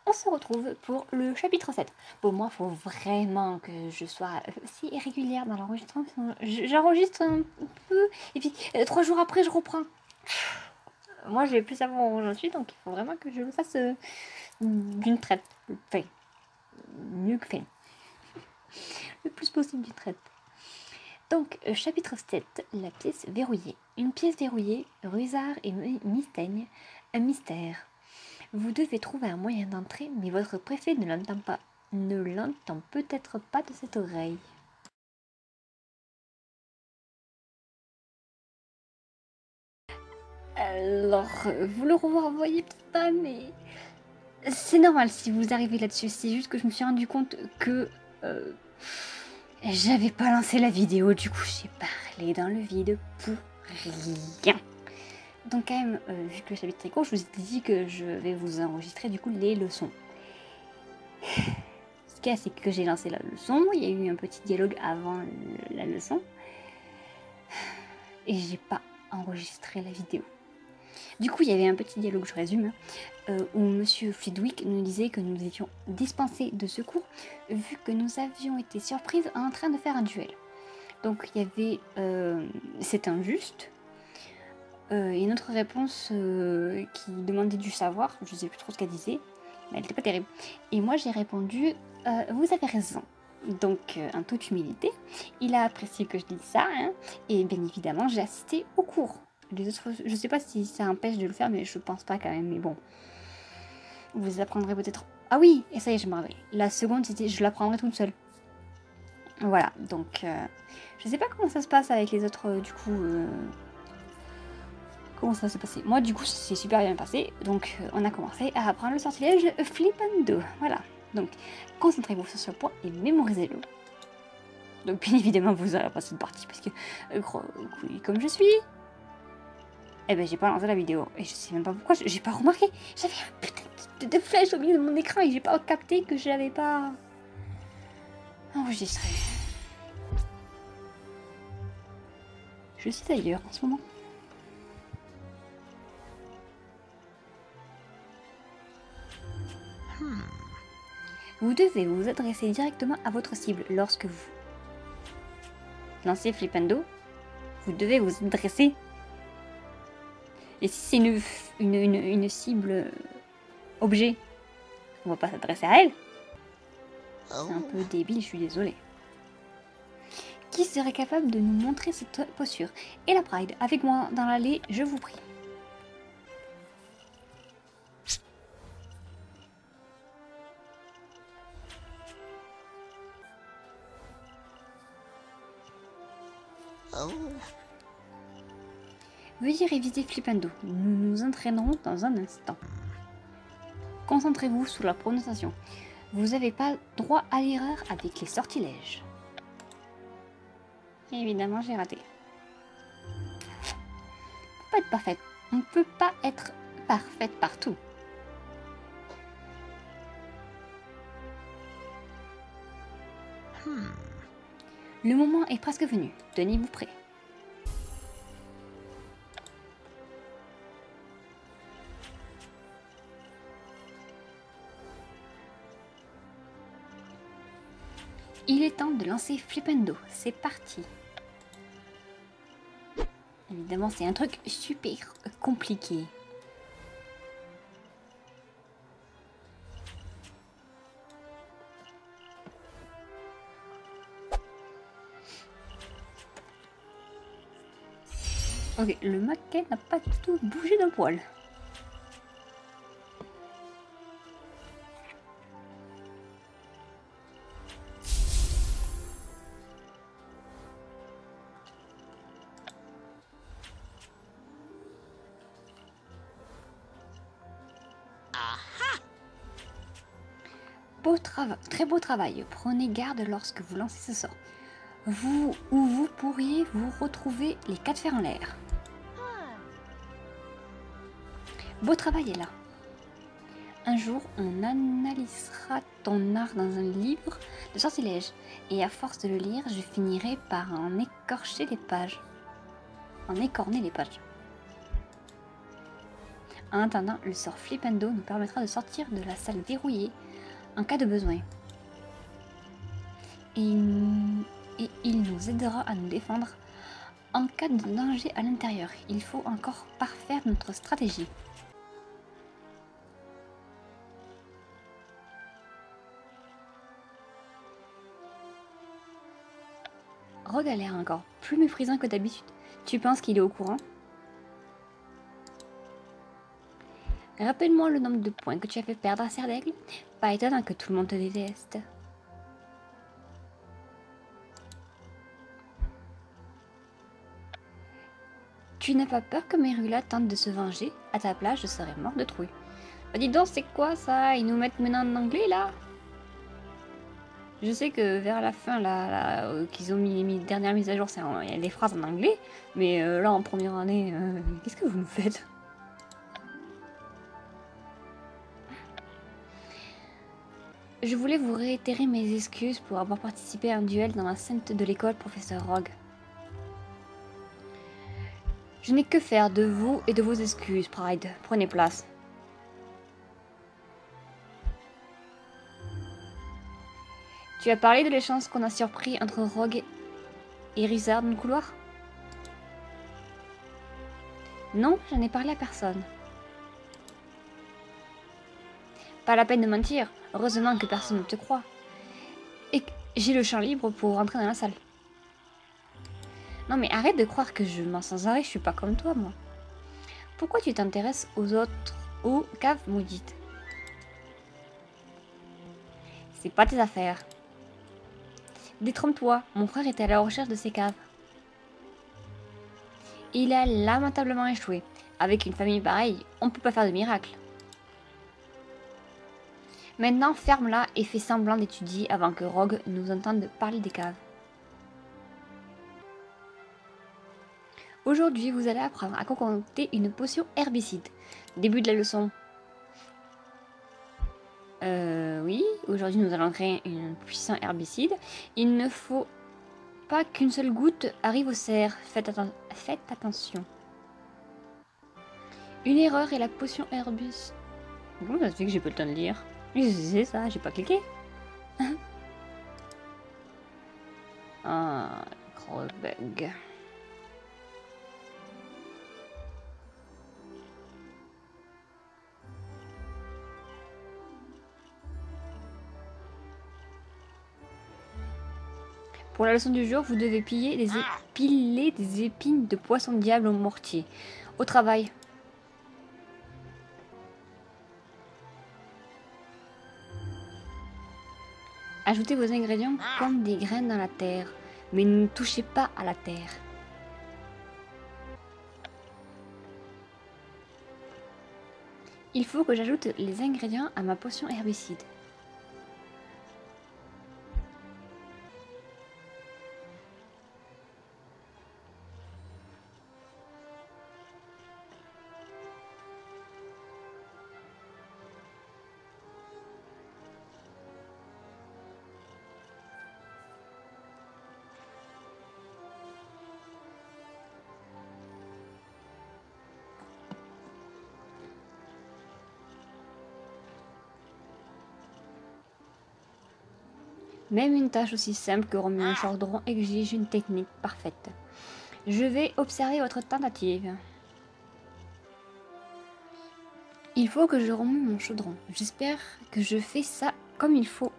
on se retrouve pour le chapitre 7. Bon, moi, il faut vraiment que je sois aussi régulière dans l'enregistrement. J'enregistre un peu, et puis 3 jours après, je reprends. Moi, je vais plus savoir où j'en suis, donc il faut vraiment que je le fasse d'une traite. Enfin, mieux que fait. Le plus possible d'une traite. Donc, chapitre 7, la pièce verrouillée. Une pièce verrouillée, Rusard et Mystaigne, un mystère. Vous devez trouver un moyen d'entrer, mais votre préfet ne l'entend pas. Ne l'entend peut-être pas de cette oreille. Alors, vous le revoyez peut-être pas, mais c'est normal si vous arrivez là-dessus. C'est juste que je me suis rendu compte que j'avais pas lancé la vidéo, du coup j'ai parlé dans le vide pour rien. Donc quand même, vu que le chapitre est court, je vous ai dit que je vais vous enregistrer du coup les leçons. Ce qu'il y a, c'est que j'ai lancé la leçon, il y a eu un petit dialogue avant la leçon, et j'ai pas enregistré la vidéo. Du coup, il y avait un petit dialogue, je résume, où Monsieur Flitwick nous disait que nous étions dispensés de secours, vu que nous avions été surprises en train de faire un duel. Donc il y avait c'est injuste, et une autre réponse qui demandait du savoir, je sais plus trop ce qu'elle disait, mais elle n'était pas terrible. Et moi j'ai répondu vous avez raison. Donc en toute humilité, il a apprécié que je dise ça, hein, et bien évidemment j'ai assisté au cours. Les autres, je sais pas si ça empêche de le faire, mais je pense pas quand même, mais bon. Vous apprendrez peut-être... Ah oui, et ça y est, je me rappelle. La seconde, c'était je l'apprendrai toute seule. Voilà, donc je sais pas comment ça se passe avec les autres, du coup... Comment ça s'est passé? Moi, du coup, c'est super bien passé. Donc, on a commencé à apprendre le sortilège Flipendo. Voilà. Donc, concentrez-vous sur ce point et mémorisez-le. Donc, bien évidemment, vous aurez pas cette partie parce que, comme je suis, eh ben, j'ai pas lancé la vidéo. Et je sais même pas pourquoi, j'ai pas remarqué. J'avais un putain de flèche au milieu de mon écran et j'ai pas capté que je l'avais pas enregistré. Je suis ailleurs en ce moment. Vous devez vous adresser directement à votre cible lorsque vous lancez Flipendo. Vous devez vous adresser. Et si c'est une cible objet, on va pas s'adresser à elle. C'est un peu débile, je suis désolée. Qui serait capable de nous montrer cette posture? Et la Pride, avec moi dans l'allée, je vous prie. Veuillez réviser Flipendo. Nous nous entraînerons dans un instant. Concentrez-vous sur la prononciation. Vous n'avez pas droit à l'erreur avec les sortilèges. Évidemment, j'ai raté. On peut pas être parfaite. On ne peut pas être parfaite partout. Le moment est presque venu. Tenez-vous prêts. Il est temps de lancer Flipendo. C'est parti. Évidemment, c'est un truc super compliqué. Ok, le maquet n'a pas du tout bougé d'un poil. Très beau travail. Prenez garde lorsque vous lancez ce sort. Vous pourriez vous retrouver les 4 fers en l'air. Beau travail est là. Un jour, on analysera ton art dans un livre de sortilège. Et à force de le lire, je finirai par en écorcher les pages. En écorner les pages. En attendant, le sort Flipendo nous permettra de sortir de la salle verrouillée en cas de besoin. Et il nous aidera à nous défendre en cas de danger à l'intérieur. Il faut encore parfaire notre stratégie. Rogue a l'air encore plus méprisant que d'habitude. Tu penses qu'il est au courant? Rappelle-moi le nombre de points que tu as fait perdre à Serdaigle. Pas étonnant que tout le monde te déteste. Tu n'as pas peur que Merula tente de se venger? À ta place, je serais mort de trouille. Bah dis donc, c'est quoi ça? Ils nous mettent maintenant en anglais là? Je sais que vers la fin, là qu'ils ont mis les dernières mises à jour, il y a des phrases en anglais, mais là en première année, qu'est-ce que vous nous faites? Je voulais vous réitérer mes excuses pour avoir participé à un duel dans l'enceinte de l'école, professeur Rogue. Je n'ai que faire de vous et de vos excuses, Pride. Prenez place. Tu as parlé de l'échange qu'on a surpris entre Rogue et Rizard dans le couloir? Non, j'en ai parlé à personne. Pas la peine de mentir. Heureusement que personne ne te croit. Et j'ai le champ libre pour rentrer dans la salle. Non mais arrête de croire que je mens sans arrêt, je suis pas comme toi, moi. Pourquoi tu t'intéresses aux caves maudites? C'est pas tes affaires. Détrompe-toi, mon frère était à la recherche de ces caves. Il a lamentablement échoué. Avec une famille pareille, on peut pas faire de miracle. Maintenant, ferme-la et fais semblant d'étudier avant que Rogue nous entende parler des caves. Aujourd'hui, vous allez apprendre à concocter une potion herbicide. Début de la leçon. Oui, aujourd'hui nous allons créer un puissant herbicide. Il ne faut pas qu'une seule goutte arrive au cerf. Faites attention. Une erreur et la potion herbicide. Comment ça se fait que j'ai pas le temps de lire? C'est ça, j'ai pas cliqué. Ah, gros bug. Pour la leçon du jour, vous devez piler des épines de poisson diable au mortier. Au travail. Ajoutez vos ingrédients comme des graines dans la terre, mais ne touchez pas à la terre. Il faut que j'ajoute les ingrédients à ma potion herbicide. Même une tâche aussi simple que remuer un chaudron exige une technique parfaite. Je vais observer votre tentative. Il faut que je remue mon chaudron. J'espère que je fais ça comme il faut.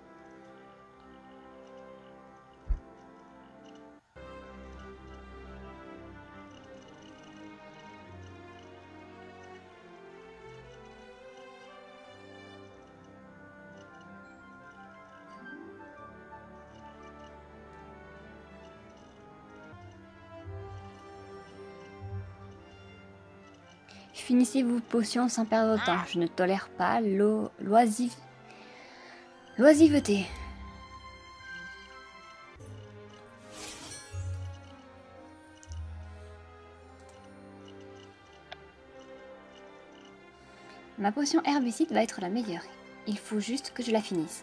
Finissez vos potions sans perdre de temps. Je ne tolère pas l'oisiveté. Ma potion herbicide va être la meilleure. Il faut juste que je la finisse.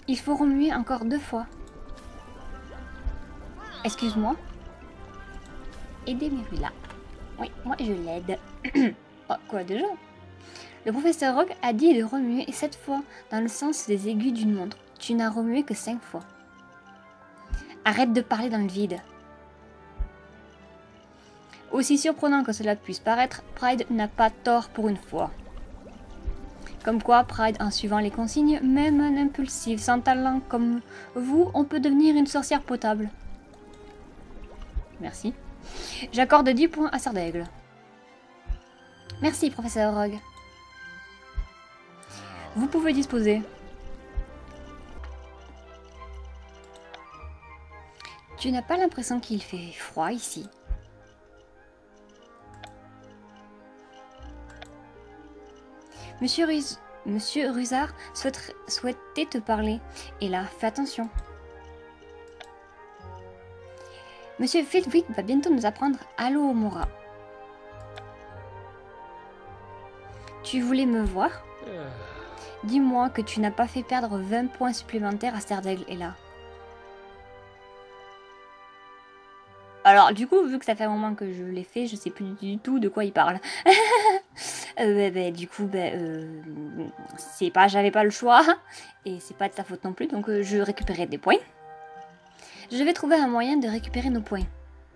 Il faut remuer encore 2 fois. Excuse-moi. Aider Merula. Oui, moi je l'aide. Oh, quoi déjà? Le professeur Rogue a dit de remuer 7 fois dans le sens des aiguilles d'une montre. Tu n'as remué que 5 fois. Arrête de parler dans le vide. Aussi surprenant que cela puisse paraître, Pride n'a pas tort pour une fois. Comme quoi, Pride, en suivant les consignes, même un impulsif sans talent comme vous, on peut devenir une sorcière potable. Merci. J'accorde 10 points à Sardaigle. Merci, professeur Rogue. Vous pouvez disposer. Tu n'as pas l'impression qu'il fait froid ici? Monsieur Rusard souhaitait te parler. Et là, fais attention. Monsieur Fildwick va bientôt nous apprendre Allô, Mora. Tu voulais me voir? Dis-moi que tu n'as pas fait perdre 20 points supplémentaires à Sardaigle et là. Alors, du coup, vu que ça fait un moment que je l'ai fait, je sais plus du tout de quoi il parle. Du coup, c'est pas, j'avais pas le choix. Et c'est pas de ta faute non plus, donc je récupérerai des points. Je vais trouver un moyen de récupérer nos points.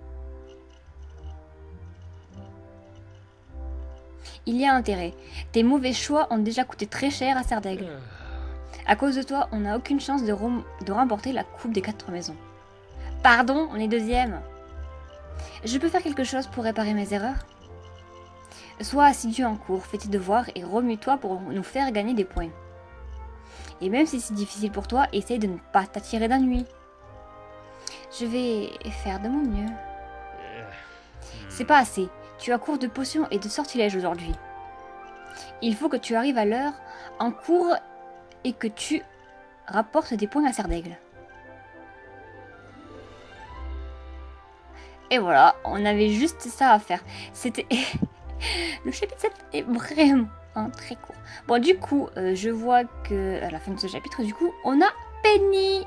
Il y a intérêt. Tes mauvais choix ont déjà coûté très cher à Sardaigle. À cause de toi, on n'a aucune chance de remporter la Coupe des 4 maisons. Pardon, on est deuxième. Je peux faire quelque chose pour réparer mes erreurs? Sois assidu en cours, fais tes devoirs et remue-toi pour nous faire gagner des points. Et même si c'est difficile pour toi, essaye de ne pas t'attirer d'ennui. Je vais faire de mon mieux. C'est pas assez. Tu as cours de potions et de sortilèges aujourd'hui. Il faut que tu arrives à l'heure en cours et que tu rapportes des points à Sardaigle. Et voilà, on avait juste ça à faire. C'était... Le chapitre 7 est vraiment très court. Bon, du coup, je vois que à la fin de ce chapitre, du coup, on a Penny.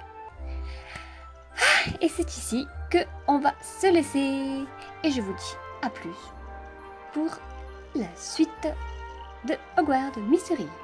Et c'est ici que on va se laisser. Et je vous dis à plus pour la suite de Hogwarts Mystery.